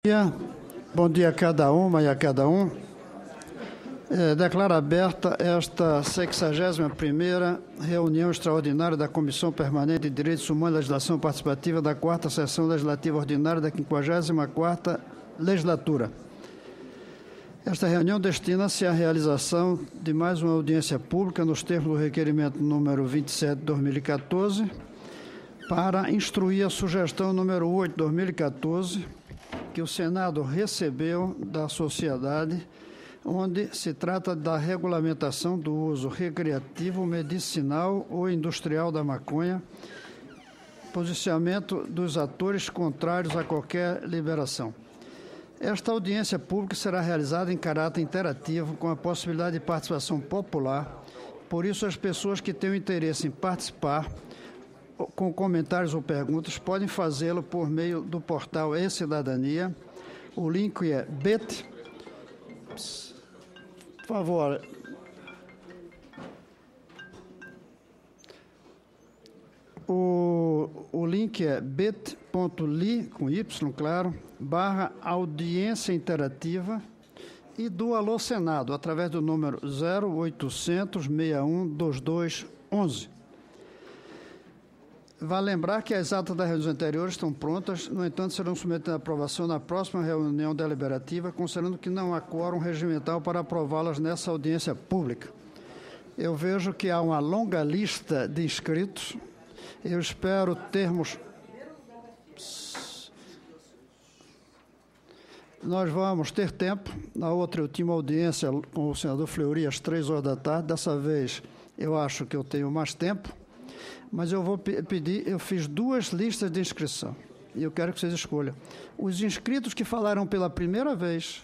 Bom dia a cada uma e a cada um. Declaro aberta esta 61ª reunião extraordinária da Comissão Permanente de Direitos Humanos e Legislação Participativa da 4ª Sessão Legislativa Ordinária da 54ª Legislatura. Esta reunião destina-se à realização de mais uma audiência pública nos termos do requerimento número 27 de 2014 para instruir a sugestão número 8 de 2014 que o Senado recebeu da sociedade, onde se trata da regulamentação do uso recreativo, medicinal ou industrial da maconha, posicionamento dos atores contrários a qualquer liberação. Esta audiência pública será realizada em caráter interativo, com a possibilidade de participação popular. Por isso, as pessoas que tenham interesse em participar, com comentários ou perguntas, podem fazê-lo por meio do portal E-Cidadania. O link é Por favor. O link é bit.ly, com Y, claro, /audiência interativa e do Alô Senado, através do número 0800 61 2211. Vale lembrar que as atas das reuniões anteriores estão prontas, no entanto, serão submetidas à aprovação na próxima reunião deliberativa, considerando que não há quórum regimental para aprová-las nessa audiência pública. Eu vejo que há uma longa lista de inscritos. Eu espero termos... Nós vamos ter tempo. Na outra, eu tinha uma audiência com o senador Fleury às 3 horas da tarde. Dessa vez, eu acho que eu tenho mais tempo. Mas eu vou pedir, eu fiz 2 listas de inscrição, e eu quero que vocês escolham. Os inscritos que falaram pela primeira vez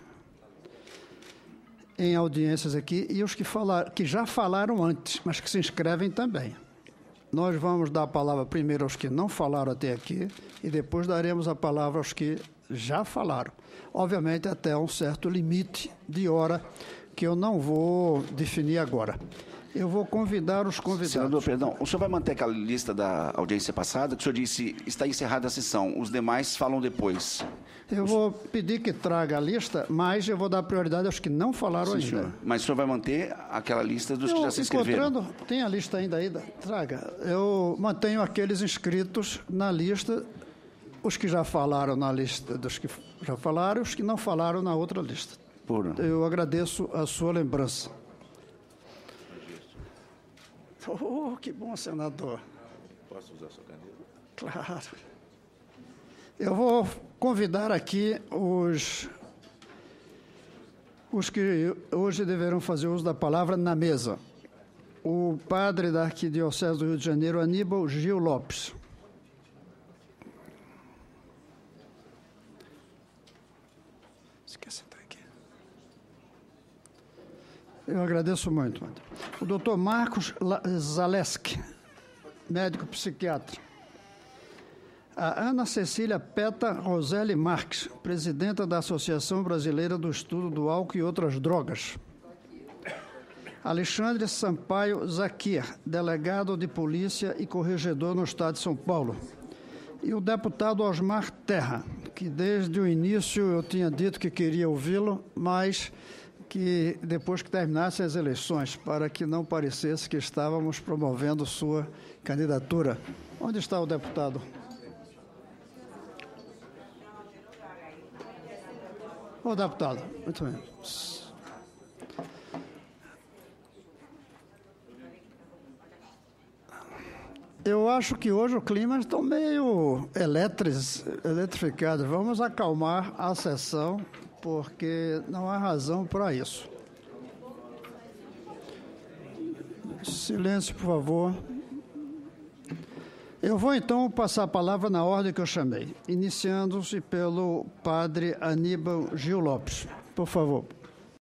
em audiências aqui e os que já falaram antes, mas que se inscrevem também. Nós vamos dar a palavra primeiro aos que não falaram até aqui e depois daremos a palavra aos que já falaram. Obviamente, até um certo limite de hora que eu não vou definir agora. Eu vou convidar os convidados. Senador, perdão, o senhor vai manter aquela lista da audiência passada, que o senhor disse está encerrada a sessão, os demais falam depois. Eu vou pedir que traga a lista, mas eu vou dar prioridade aos que não falaram ainda. Senhor. Mas o senhor vai manter aquela lista dos que já se inscreveram? Tem a lista ainda aí? Traga. Eu mantenho aqueles inscritos na lista, os que já falaram na lista dos que já falaram e os que não falaram na outra lista. Eu agradeço a sua lembrança. Oh, que bom, senador. Posso usar a sua caneta? Claro. Eu vou convidar aqui os que hoje deverão fazer uso da palavra na mesa. O padre da Arquidiocese do Rio de Janeiro, Aníbal Gil Lopes. Você quer sentar aqui? Eu agradeço muito. O doutor Marcos Zaleski, médico psiquiatra. A Ana Cecília Peta Roselli Marques, presidenta da Associação Brasileira do Estudo do Álcool e Outras Drogas. Alexandre Sampaio Zaquir, delegado de polícia e corregedor no Estado de São Paulo. E o deputado Osmar Terra, que desde o início eu tinha dito que queria ouvi-lo, mas que depois que terminassem as eleições, para que não parecesse que estávamos promovendo sua candidatura. Onde está o deputado? Ô, deputado, muito bem. Eu acho que hoje o clima está meio eletrificado. Vamos acalmar a sessão, porque não há razão para isso. Silêncio, por favor. Eu vou, então, passar a palavra na ordem que eu chamei, iniciando-se pelo padre Aníbal Gil Lopes. Por favor.